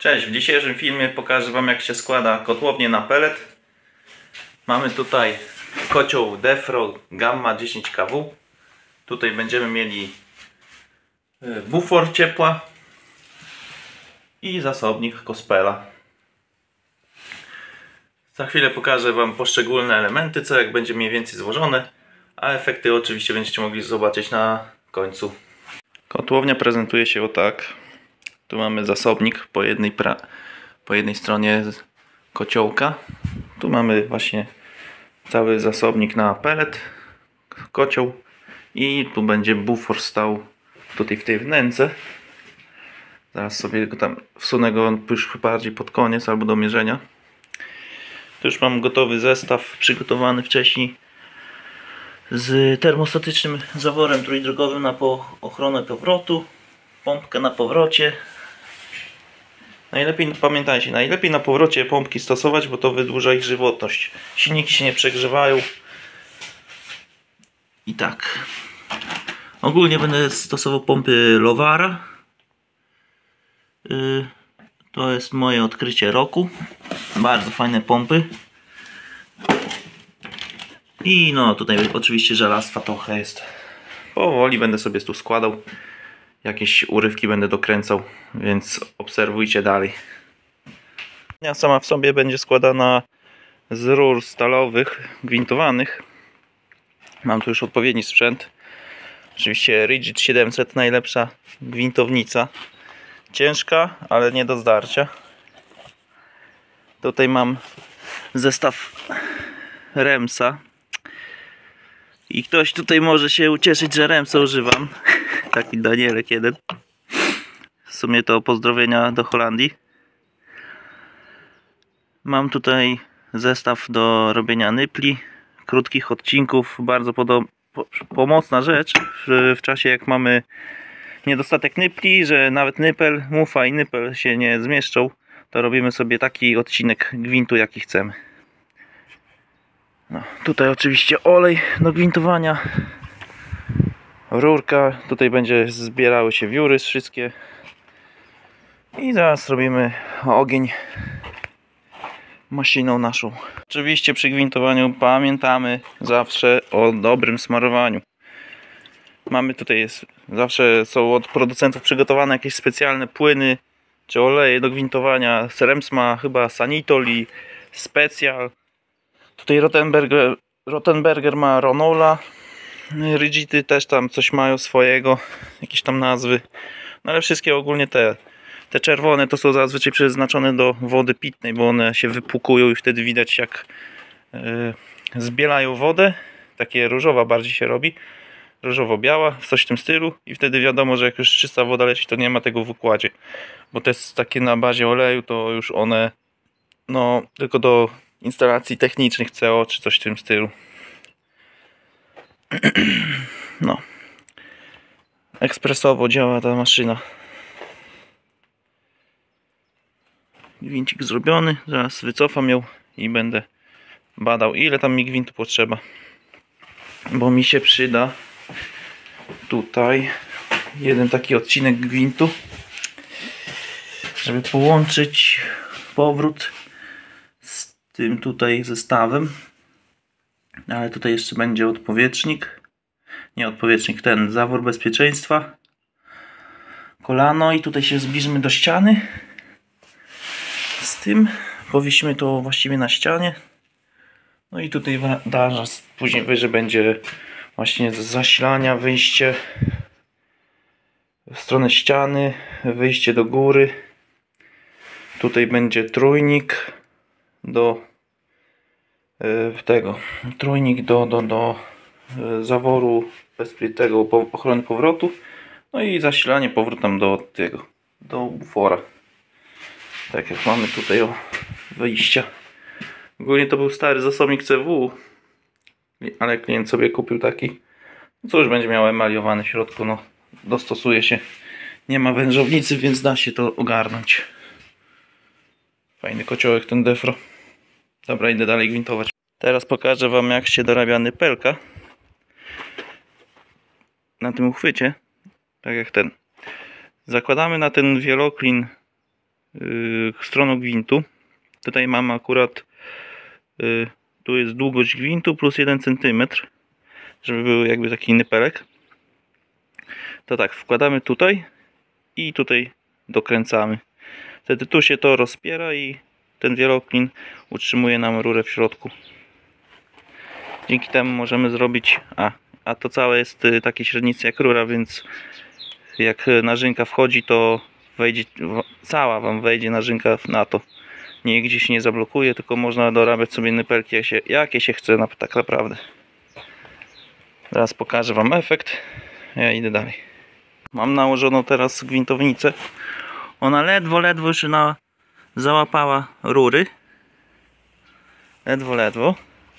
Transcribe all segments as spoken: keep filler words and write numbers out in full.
Cześć, w dzisiejszym filmie pokażę Wam, jak się składa kotłownię na pellet. Mamy tutaj kocioł Defro Gamma dziesięć K W. Tutaj będziemy mieli bufor ciepła i zasobnik Kospela. Za chwilę pokażę Wam poszczególne elementy, co jak będzie mniej więcej złożone, a efekty oczywiście będziecie mogli zobaczyć na końcu. Kotłownia prezentuje się o tak. Tu mamy zasobnik po jednej, pra po jednej stronie kociołka. Tu mamy właśnie cały zasobnik na pellet, kocioł, i tu będzie bufor stał tutaj w tej wnęce. Zaraz sobie go tam wsunę go już bardziej pod koniec albo do mierzenia. Tu już mam gotowy zestaw przygotowany wcześniej z termostatycznym zaworem trójdrogowym na po ochronę powrotu, pompkę na powrocie. Najlepiej, pamiętajcie, najlepiej na powrocie pompki stosować, bo to wydłuża ich żywotność. Silniki się nie przegrzewają. I tak. Ogólnie będę stosował pompy Lowara. Yy, to jest moje odkrycie roku. Bardzo fajne pompy. I no tutaj oczywiście żelastwa trochę jest. Powoli będę sobie tu składał. Jakieś urywki będę dokręcał, więc obserwujcie dalej. Kotłownia sama w sobie będzie składana z rur stalowych, gwintowanych. Mam tu już odpowiedni sprzęt. Oczywiście Rigid siedemset, najlepsza gwintownica. Ciężka, ale nie do zdarcia. Tutaj mam zestaw Remsa. I ktoś tutaj może się ucieszyć, że Remsa używam. Taki Danielek jeden. W sumie to pozdrowienia do Holandii. Mam tutaj zestaw do robienia nypli, krótkich odcinków. Bardzo po pomocna rzecz w, w czasie, jak mamy niedostatek nypli, że nawet nypel, mufa i nypel się nie zmieszczą, to robimy sobie taki odcinek gwintu, jaki chcemy. No, tutaj oczywiście olej do gwintowania, rurka, tutaj będzie zbierały się wióry wszystkie i zaraz robimy ogień maszyiną naszą. Oczywiście przy gwintowaniu pamiętamy zawsze o dobrym smarowaniu. Mamy tutaj jest, zawsze są od producentów przygotowane jakieś specjalne płyny czy oleje do gwintowania. Rems ma chyba Sanitol i Special. Tutaj Rottenberger, Rottenberger ma Ronola. Rigidy też tam coś mają swojego, jakieś tam nazwy. No ale wszystkie ogólnie te Te czerwone to są zazwyczaj przeznaczone do wody pitnej, bo one się wypłukują i wtedy widać, jak yy, zbielają wodę. Takie różowa bardziej się robi. Różowo-biała, coś w tym stylu. I wtedy wiadomo, że jak już czysta woda leci, to nie ma tego w układzie. Bo te takie na bazie oleju, to już one no tylko do instalacji technicznych C O czy coś w tym stylu. No. Ekspresowo działa ta maszyna. Gwincik zrobiony, zaraz wycofam ją i będę badał, ile tam mi gwintu potrzeba, bo mi się przyda tutaj jeden taki odcinek gwintu, żeby połączyć powrót z tym tutaj zestawem, ale tutaj jeszcze będzie odpowietrznik, nie odpowietrznik, ten zawór bezpieczeństwa, kolano, i tutaj się zbliżymy do ściany. Z tym powiesimy to właściwie na ścianie. No i tutaj zaraz później wyżej będzie właśnie z zasilania wyjście w stronę ściany, wyjście do góry. Tutaj będzie trójnik do yy, tego trójnik do, do, do yy, zaworu bezpiecznego po, ochrony powrotu. No i zasilanie powrotem do tego, do bufora. Tak jak mamy tutaj o wyjścia. Ogólnie to był stary zasobnik C W, ale klient sobie kupił taki. No cóż, będzie miał emaliowany w środku, no dostosuje się. Nie ma wężownicy, więc da się to ogarnąć. Fajny kociołek ten Defro. Dobra, idę dalej gwintować. Teraz pokażę Wam, jak się dorabia nypelka na tym uchwycie. Tak jak ten. Zakładamy na ten wieloklin yy, stroną gwintu. Tutaj mam akurat yy, tu jest długość gwintu plus jeden centymetr, żeby był jakby taki nypelek. To tak, wkładamy tutaj i tutaj dokręcamy. Wtedy tu się to rozpiera i ten wieloklin utrzymuje nam rurę w środku. Dzięki temu możemy zrobić, a, a to całe jest takie średnicy jak rura, więc jak narzynka wchodzi, to wejdzie, cała wam wejdzie narzynka na to. Nie gdzieś nie zablokuje, tylko można dorabiać sobie nypelki jakie się, jakie się chce na, tak naprawdę. Teraz pokażę wam efekt. Ja idę dalej. Mam nałożoną teraz gwintownicę. Ona ledwo, ledwo już na, załapała rury. Ledwo, ledwo.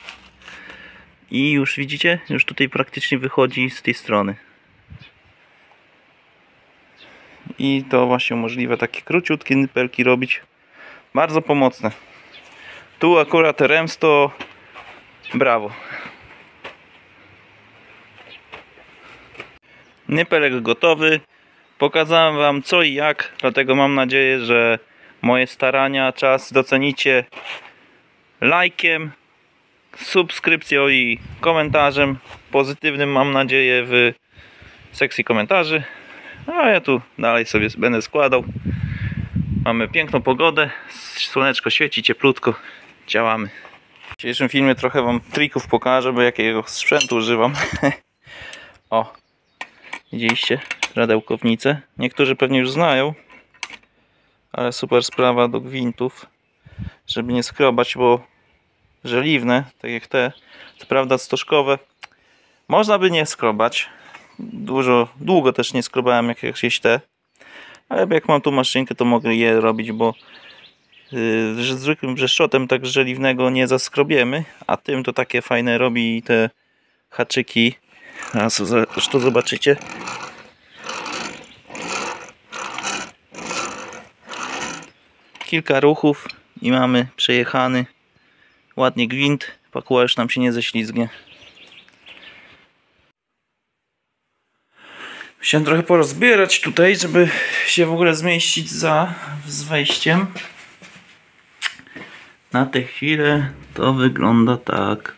I już widzicie, już tutaj praktycznie wychodzi z tej strony. I to właśnie umożliwia takie króciutkie nypelki robić. Bardzo pomocne. Tu akurat rems to brawo. Nypelek gotowy. Pokazałem wam co i jak, dlatego mam nadzieję, że moje starania, czas docenicie lajkiem, subskrypcją i komentarzem pozytywnym, mam nadzieję, w sekcji komentarzy. A ja tu dalej sobie będę składał. Mamy piękną pogodę, słoneczko świeci, cieplutko, działamy. W dzisiejszym filmie trochę wam trików pokażę, bo jakiego sprzętu używam. O, widzieliście? Radełkownice. Niektórzy pewnie już znają, ale super sprawa do gwintów, żeby nie skrobać, bo żeliwne, tak jak te, to prawda stożkowe, można by nie skrobać. Dużo, długo też nie skrobałem jak jakieś te, ale jak mam tu maszynkę, to mogę je robić, bo yy, zwykłym brzeszczotem tak żeliwnego nie zaskrobiemy, a tym to takie fajne robi te haczyki. A zresztą zobaczycie. Kilka ruchów i mamy przejechany ładnie gwint. Pakuła już nam się nie ześlizgnie. Musiałem trochę porozbierać tutaj, żeby się w ogóle zmieścić za z wejściem. Na tę chwilę to wygląda tak.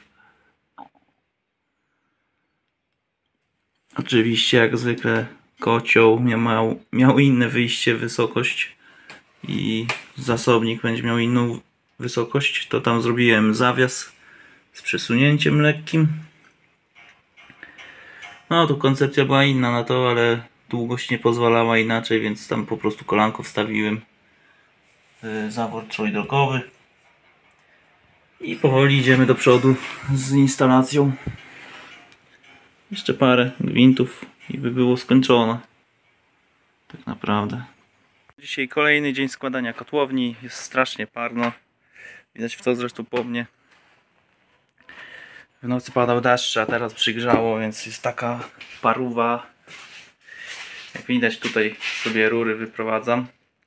Oczywiście jak zwykle kocioł miał, miał inne wyjście, wysokość i zasobnik będzie miał inną wysokość. To tam zrobiłem zawias z przesunięciem lekkim. No tu koncepcja była inna na to, ale długość nie pozwalała inaczej, więc tam po prostu kolanko wstawiłem. Zawór trójdrogowy. I powoli idziemy do przodu z instalacją. Jeszcze parę gwintów i by było skończone. Tak naprawdę. Dzisiaj kolejny dzień składania kotłowni. Jest strasznie parno. Widać w to zresztą po mnie. W nocy padał deszcz, a teraz przygrzało, więc jest taka paruwa. Jak widać tutaj sobie rury wyprowadzam.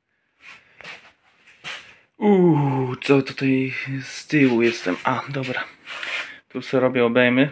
Uuu, co tutaj z tyłu jestem? A, dobra. Tu sobie robię obejmy.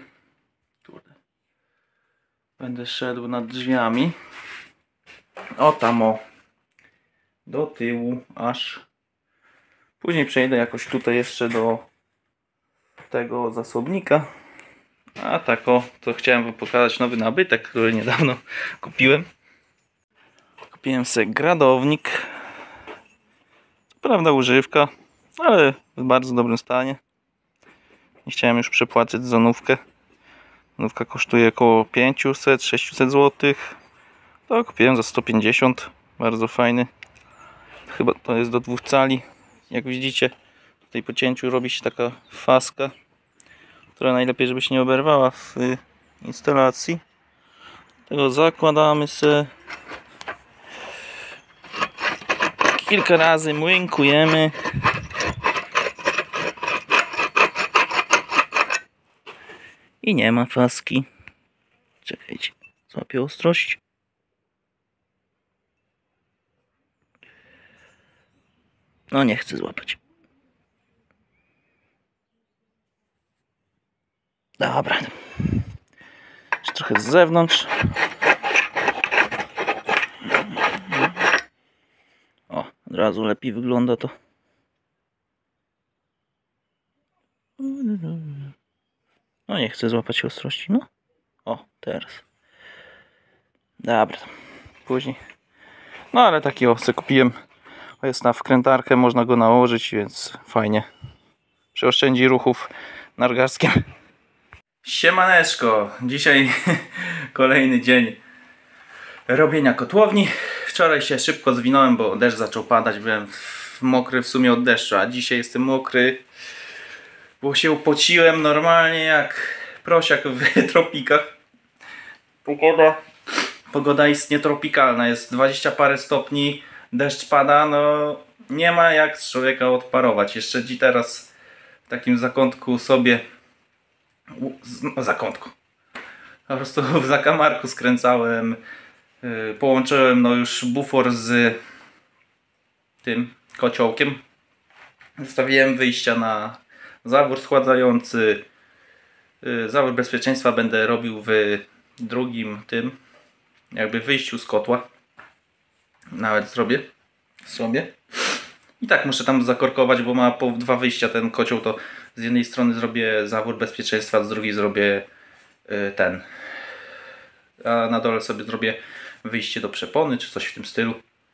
Będę szedł nad drzwiami. O tam o. Do tyłu aż. Później przejdę jakoś tutaj jeszcze do tego zasobnika. A tak o, to chciałem wam pokazać nowy nabytek, który niedawno kupiłem. Kupiłem sobie gradownik. Co prawda używka, ale w bardzo dobrym stanie. Nie chciałem już przepłacać za nówkę. Nówka kosztuje około pięćset sześćset złotych. To kupiłem za sto pięćdziesiąt. Bardzo fajny. Chyba to jest do dwóch cali. Jak widzicie, tutaj po cięciu robi się taka faska, która najlepiej, żeby się nie oberwała w instalacji. Tego zakładamy sobie. Kilka razy młynkujemy. I nie ma faski. Czekajcie, złapię ostrość. No nie chcę złapać. Dobra. Jeszcze trochę z zewnątrz. O, od razu lepiej wygląda to. No nie chcę złapać ostrości, no. O, teraz. Dobra, później. No ale taki owce kupiłem. Jest na wkrętarkę, można go nałożyć, więc fajnie. Przeoszczędzi ruchów nargarskiem. Siemaneczko, dzisiaj kolejny dzień robienia kotłowni. Wczoraj się szybko zwinąłem, bo deszcz zaczął padać, byłem mokry w sumie od deszczu, a dzisiaj jestem mokry, bo się upociłem normalnie jak prosiak w tropikach. Pogoda, pogoda jest nietropikalna, jest dwadzieścia parę stopni, deszcz pada, no nie ma jak z człowieka odparować. Jeszcze dziś teraz w takim zakątku sobie no, zakątku. Po prostu w zakamarku skręcałem, yy, połączyłem no już bufor z tym kociołkiem. Zostawiłem wyjścia na zawór schładzający. Yy, zawór bezpieczeństwa będę robił w drugim tym, jakby wyjściu z kotła. Nawet zrobię sobie. I tak muszę tam zakorkować, bo ma po dwa wyjścia ten kocioł, to z jednej strony zrobię zawór bezpieczeństwa, z drugiej zrobię yy, ten. A na dole sobie zrobię wyjście do przepony, czy coś w tym stylu.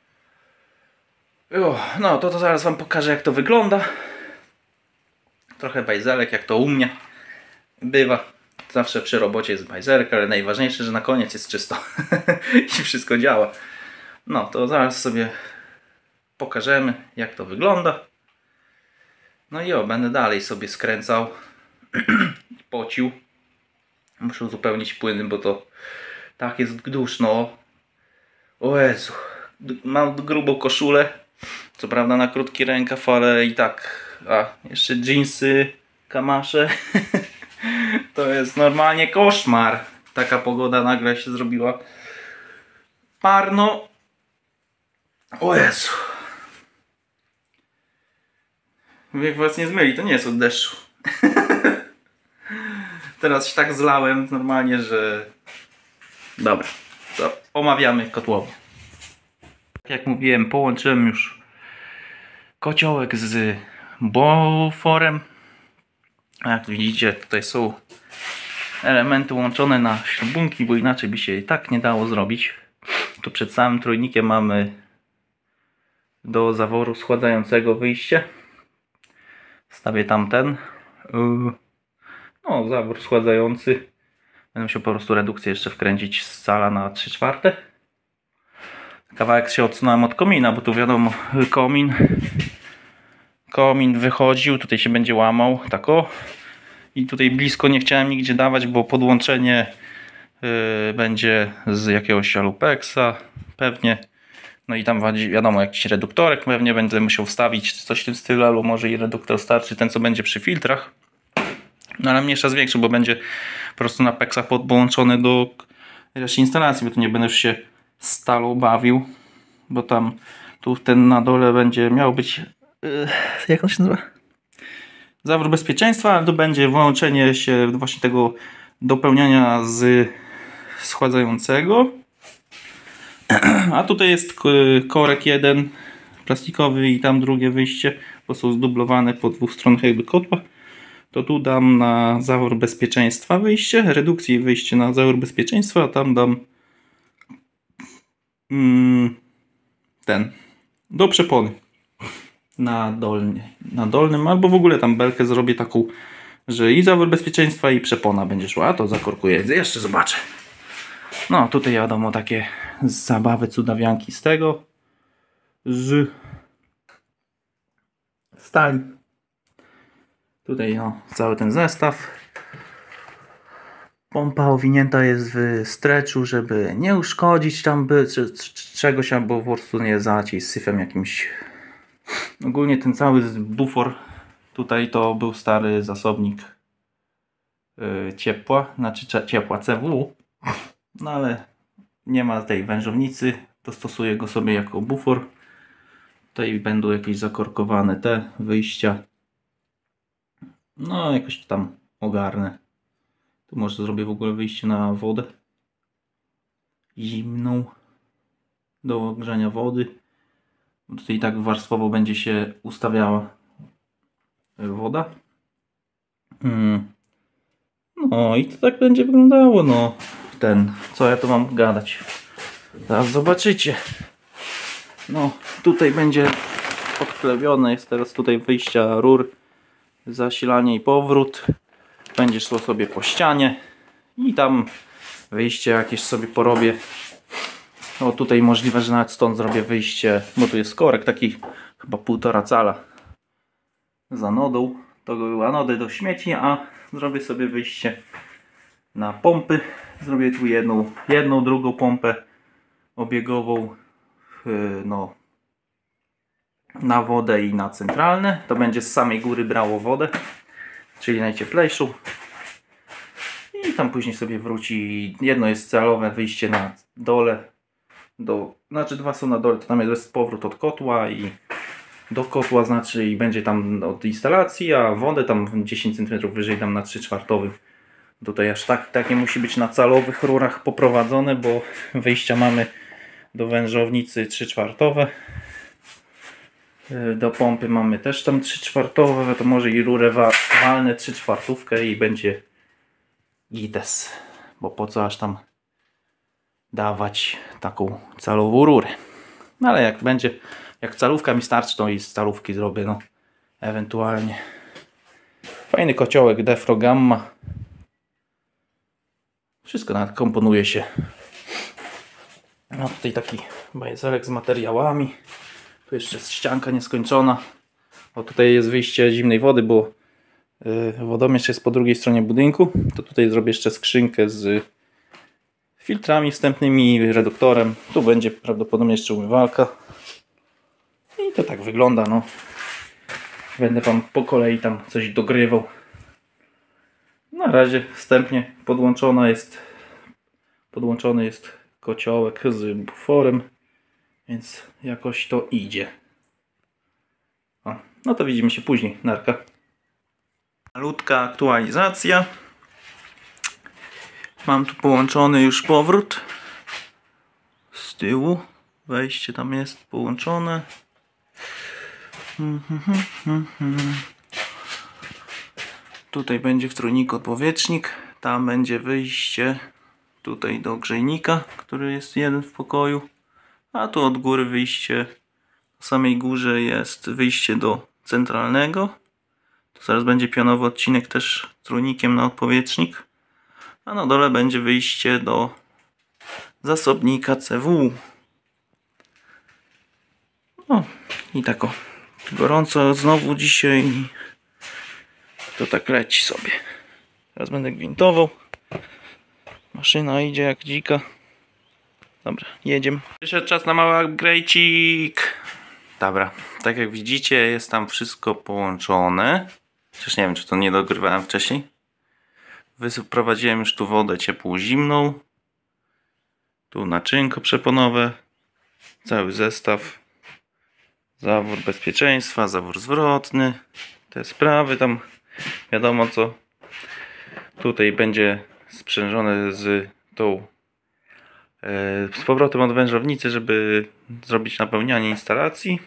O, no to, to zaraz wam pokażę, jak to wygląda. Trochę bajzelek, jak to u mnie bywa. Zawsze przy robocie jest bajzelek, ale najważniejsze, że na koniec jest czysto. I wszystko działa. No to zaraz sobie pokażemy, jak to wygląda. No i o, będę dalej sobie skręcał. Pocił. Muszę uzupełnić płyny, bo to tak jest duszno. O Jezu. Mam grubą koszulę. Co prawda na krótki rękaw, ale i tak. A, jeszcze dżinsy, kamasze. To jest normalnie koszmar. Taka pogoda nagle się zrobiła. Parno. O Jezu. Jak was nie zmyli, to nie jest od deszczu. Teraz się tak zlałem normalnie, że... Dobra, to omawiamy kotłownię. Tak jak mówiłem, połączyłem już kociołek z buforem. Jak widzicie, tutaj są elementy łączone na śrubunki, bo inaczej by się i tak nie dało zrobić. Tu przed samym trójnikiem mamy do zaworu schładzającego wyjście. Wstawię tamten. No, zawór schładzający. Będę musiał po prostu redukcję jeszcze wkręcić z cala na trzy czwarte. Kawałek się odsunąłem od komina, bo tu wiadomo, komin komin wychodził, tutaj się będzie łamał, tak o. I tutaj blisko nie chciałem nigdzie dawać, bo podłączenie yy, będzie z jakiegoś alupexa pewnie. No i tam wiadomo, jakiś reduktorek pewnie będę musiał wstawić, coś w tym stylu, albo może i reduktor starczy, ten co będzie przy filtrach. No ale mniejsza z większym, bo będzie po prostu na peksa podłączony do reszty instalacji, bo tu nie będę już się stalą bawił, bo tam tu ten na dole będzie miał być yy, jak on się nazywa? Zawór bezpieczeństwa, ale to będzie włączenie się właśnie tego dopełniania z schładzającego. A tutaj jest korek jeden plastikowy i tam drugie wyjście, bo są zdublowane po dwóch stronach jakby kotła. To tu dam na zawór bezpieczeństwa wyjście, redukcję i wyjście na zawór bezpieczeństwa, a tam dam mm, ten do przepony na, dolnie, na dolnym, albo w ogóle tam belkę zrobię taką, że i zawór bezpieczeństwa i przepona będzie szła, a to zakorkuję, jeszcze zobaczę. No tutaj wiadomo takie zabawy cudawianki z tego, z stali. Tutaj no, cały ten zestaw. Pompa owinięta jest w stretchu, żeby nie uszkodzić tam by, czy, czy, czegoś, albo po prostu nie zacić syfem jakimś. Ogólnie ten cały bufor tutaj to był stary zasobnik yy, ciepła, znaczy ciepła C W. No ale nie ma tej wężownicy, to stosuję go sobie jako bufor. Tutaj będą jakieś zakorkowane te wyjścia. No jakoś tam ogarnę. Tu może zrobię w ogóle wyjście na wodę zimną do ogrzania wody. Tutaj tak warstwowo będzie się ustawiała woda. Hmm. No i to tak będzie wyglądało. No ten, co ja tu mam gadać. Zaraz zobaczycie. No tutaj będzie podklewione, jest teraz tutaj wyjścia rur, zasilanie i powrót. Będzie szło sobie po ścianie i tam wyjście jakieś sobie porobię. O tutaj możliwe, że nawet stąd zrobię wyjście, bo tu jest korek taki chyba półtora cala za anodą. To były anody do śmieci, a zrobię sobie wyjście na pompy. Zrobię tu jedną, jedną drugą pompę obiegową, no, na wodę i na centralne. To będzie z samej góry brało wodę, czyli najcieplejszą. I tam później sobie wróci. Jedno jest celowe wyjście na dole. Do, znaczy dwa są na dole, to tam jest powrót od kotła i do kotła, znaczy i będzie tam od instalacji, a wodę tam dziesięć centymetrów wyżej dam na trzy czwartowym. Tutaj aż tak, tak nie musi być na calowych rurach poprowadzone, bo wyjścia mamy do wężownicy trzy czwartowe. Do pompy mamy też tam trzy czwartowe, to może i rurę wa walnę trzy czwartówkę i będzie gites. Bo po co aż tam dawać taką calową rurę. No ale jak będzie, jak calówka mi starczy, to i z calówki zrobię, no ewentualnie. Fajny kociołek Defro Gamma. Wszystko nawet komponuje się. No tutaj taki bajerek z materiałami. Tu jeszcze jest ścianka nieskończona. O tutaj jest wyjście zimnej wody, bo yy, wodomierz jest po drugiej stronie budynku. To tutaj zrobię jeszcze skrzynkę z filtrami wstępnymi, reduktorem. Tu będzie prawdopodobnie jeszcze umywalka. I to tak wygląda, no. Będę wam po kolei tam coś dogrywał. Na razie wstępnie podłączona jest podłączony jest kociołek z buforem, więc jakoś to idzie. O, no to widzimy się później. Narka. Malutka aktualizacja. Mam tu połączony już powrót z tyłu. Wejście tam jest połączone. Tutaj będzie w trójniku odpowietrznik. Tam będzie wyjście tutaj do grzejnika, który jest jeden w pokoju. A tu od góry wyjście. Na samej górze jest wyjście do centralnego. To zaraz będzie pionowy odcinek też trójnikiem na odpowietrznik. A na dole będzie wyjście do zasobnika C W. No i tak o. Gorąco znowu dzisiaj. To tak leci sobie. Teraz będę gwintował. Maszyna idzie jak dzika. Dobra, jedziemy. Przyszedł czas na mały upgrade'cik. Dobra, tak jak widzicie, jest tam wszystko połączone. Chociaż nie wiem, czy to nie dogrywałem wcześniej. Wyprowadziłem już tu wodę ciepłą, zimną. Tu naczynko przeponowe. Cały zestaw. Zawór bezpieczeństwa, zawór zwrotny. Te sprawy tam wiadomo co. Tutaj będzie sprzężone z tą z powrotem od wężownicy, żeby zrobić napełnianie instalacji.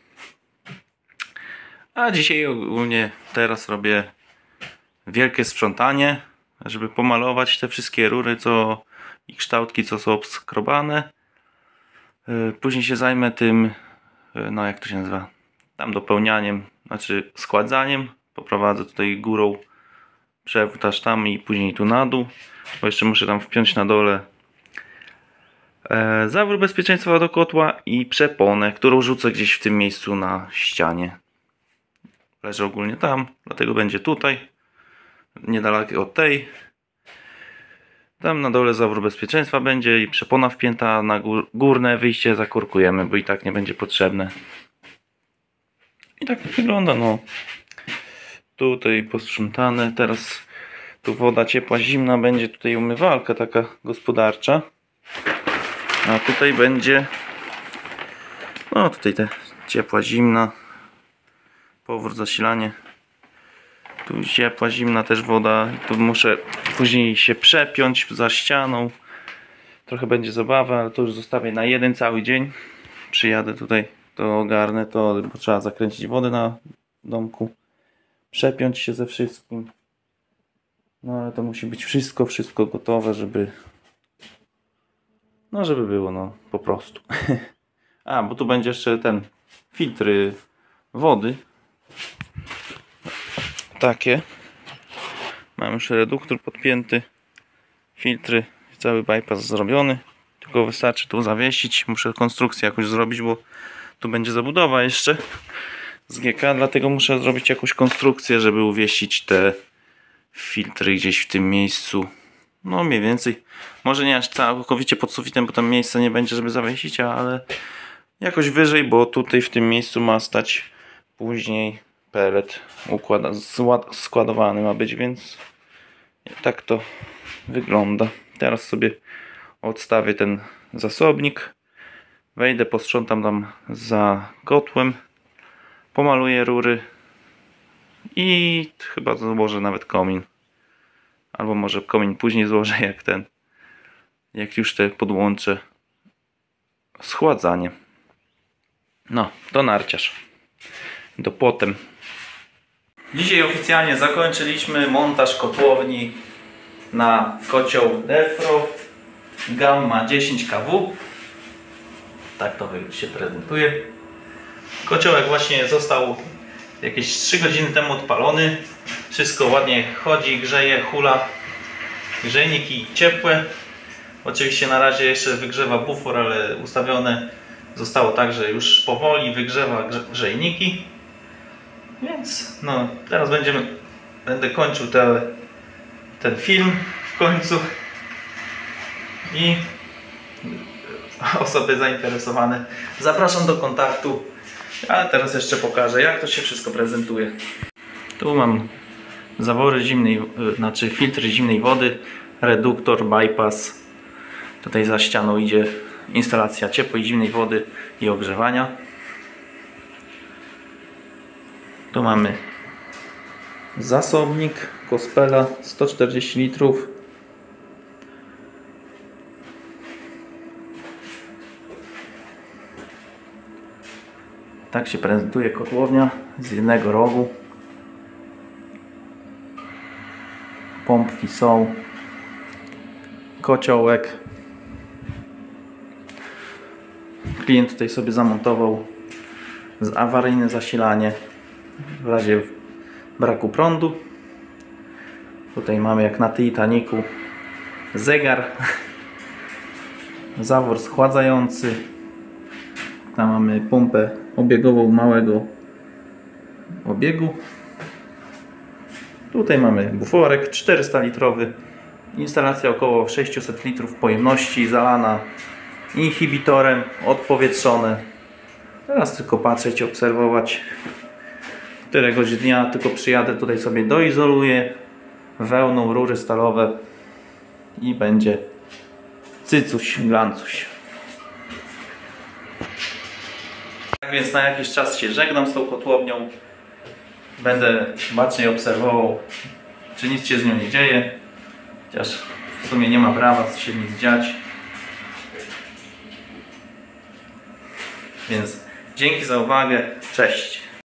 A dzisiaj ogólnie teraz robię wielkie sprzątanie, żeby pomalować te wszystkie rury co i kształtki, co są obskrobane. Później się zajmę tym, no jak to się nazywa, tam dopełnianiem, znaczy składzaniem. Poprowadzę tutaj górą przewód aż tam i później tu na dół, bo jeszcze muszę tam wpiąć na dole e, zawór bezpieczeństwa do kotła i przeponę, którą rzucę gdzieś w tym miejscu na ścianie. Leży ogólnie tam, dlatego będzie tutaj, niedaleko od tej. Tam na dole zawór bezpieczeństwa będzie i przepona wpięta, na gór, górne wyjście zakorkujemy, bo i tak nie będzie potrzebne. I tak to wygląda, no. Tutaj posprzątane, teraz tu woda ciepła, zimna, będzie tutaj umywalka taka gospodarcza. A tutaj będzie, no tutaj te ciepła, zimna, powrót, zasilanie. Tu ciepła, zimna też woda. Tu muszę później się przepiąć za ścianą. Trochę będzie zabawa, ale to już zostawię na jeden cały dzień. Przyjadę tutaj to ogarnę, to bo trzeba zakręcić wodę na domku, przepiąć się ze wszystkim. No ale to musi być wszystko, wszystko gotowe, żeby no żeby było, no po prostu. A, bo tu będzie jeszcze ten filtry wody. Takie. Mam już reduktor podpięty. Filtry, cały bypass zrobiony. Tylko wystarczy tu zawiesić. Muszę konstrukcję jakoś zrobić, bo tu będzie zabudowa jeszcze z G K, dlatego muszę zrobić jakąś konstrukcję, żeby uwieścić te filtry gdzieś w tym miejscu. No mniej więcej. Może nie aż całkowicie pod sufitem, bo tam miejsca nie będzie, żeby zawiesić, ale jakoś wyżej, bo tutaj w tym miejscu ma stać później pelet układa, składowany ma być, więc tak to wygląda. Teraz sobie odstawię ten zasobnik, wejdę, posprzątam tam za kotłem, pomaluję rury i chyba złożę nawet komin. Albo może komin później złożę, jak ten, jak już te podłączę schładzanie. No, to narciarz. Do potem. Dzisiaj oficjalnie zakończyliśmy montaż kotłowni na kocioł Defro Gamma dziesięć K W. Tak to się prezentuje. Kociołek właśnie został jakieś trzy godziny temu odpalony. Wszystko ładnie chodzi, grzeje, hula. Grzejniki ciepłe. Oczywiście na razie jeszcze wygrzewa bufor, ale ustawione zostało tak, że już powoli wygrzewa grzejniki. Więc no, teraz będziemy, będę kończył te, ten film w końcu i osoby zainteresowane zapraszam do kontaktu, ale teraz jeszcze pokażę, jak to się wszystko prezentuje. Tu mam zawory zimnej, znaczy filtry zimnej wody, reduktor, bypass. Tutaj za ścianą idzie instalacja ciepłej, zimnej wody i ogrzewania. Tu mamy zasobnik Kospela sto czterdzieści litrów. Tak się prezentuje kotłownia z jednego rogu. Pompki są. Kociołek. Klient tutaj sobie zamontował awaryjne zasilanie w razie braku prądu. Tutaj mamy jak na Titanicu zegar, zawór schładzający. Tam mamy pompę obiegową małego obiegu. Tutaj mamy buforek czterysta litrowy. Instalacja około sześćset litrów pojemności, zalana inhibitorem, odpowietrzone. Teraz tylko patrzeć, obserwować, któregoś dnia tylko przyjadę tutaj sobie doizoluję wełną rury stalowe i będzie cycuś, glancuś. Tak więc na jakiś czas się żegnam z tą kotłownią. Będę bacznie obserwował, czy nic się z nią nie dzieje. Chociaż w sumie nie ma prawa się nic dziać. Więc dzięki za uwagę. Cześć.